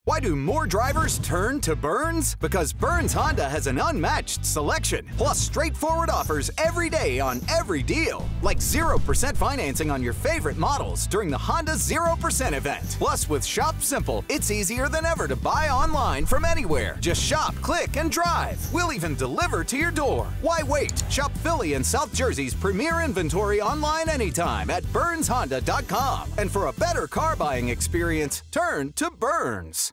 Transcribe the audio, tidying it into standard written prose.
Why do more drivers turn to Burns? Because Burns Honda has an unmatched selection, plus straightforward offers every day on every deal. Like 0% financing on your favorite models during the Honda 0% event. Plus, with Shop Simple, it's easier than ever to buy online from anywhere. Just shop, click, and drive. We'll even deliver to your door. Why wait? Shop Philly and South Jersey's premier inventory online anytime at BurnsHonda.com. And for a better car buying experience, turn to Burns.